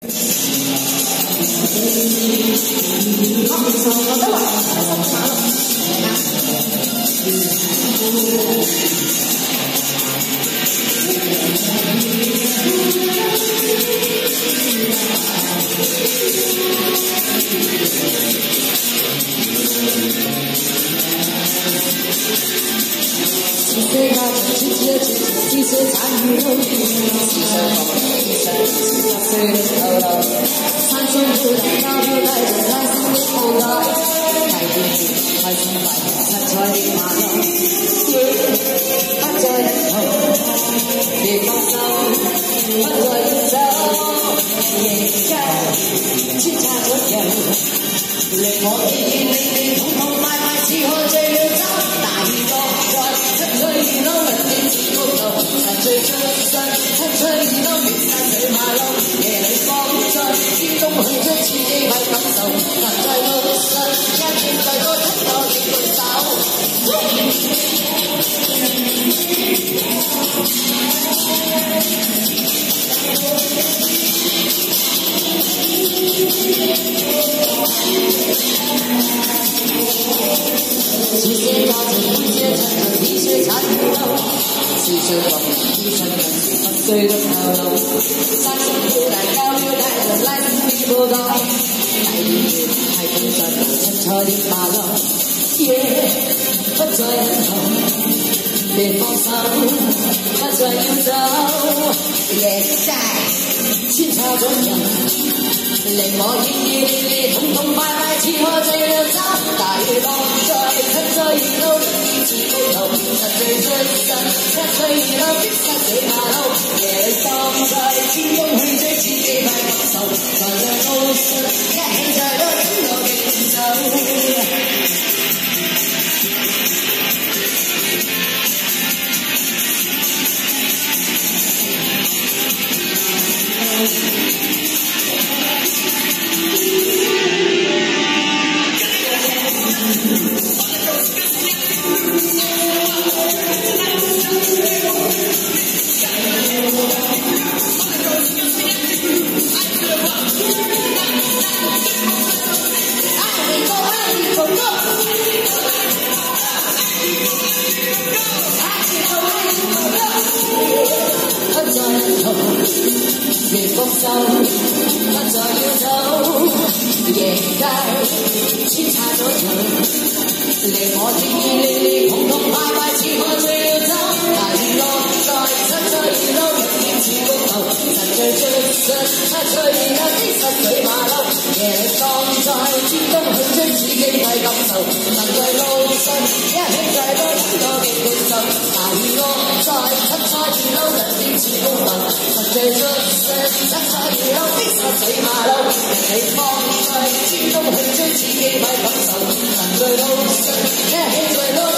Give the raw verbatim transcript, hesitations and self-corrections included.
我得話十馬路。 几岁高，几岁几几岁参与了，几岁高，几岁十八岁的头脑，三种不同高不来的来自的口袋，太平地，太平白，七彩的馬路，不再人頭，別放手，不再要走，夜間穿插咗人，令我意見你哋痛痛快快似開醉了酒，大浪在。 七歲二樓人點似高頭，但最出身。七歲二樓越山水馬路，夜裏放在之中去出刺激係感受。但在路上一見再多七個幾對手。這些家庭這些親人這些產業。 四歲國醫生人十歲的頭腦，三十秒大交了大人拉線報道，第二段係本質七彩的馬路，夜不再人頭，別放手，不再要走，夜街穿插咗人。 令我熱熱烈烈、痛痛快快似喝醉了酒，大浪在七歲二路，堅持高頭，實際出身，七歲二路的山水馬路，夜裏放在天空去追刺激快感受，在這路上一起在都聽我嘅演奏。 別放手，不再要走，夜街穿插咗人，令我熱熱烈烈、痛痛快快似喝醉了酒，大雨落在七歲二路，人見似高頭，神醉出身，七歲二路的濕水馬路，夜裏放在天中去追刺激快感受，能在路上一起在多很多嘅感受，大雨落在七歲二路，人見似高頭，神醉出身。 七彩二路的山水馬路，人哋放在天中去追刺激快感受，能在路上一起在路。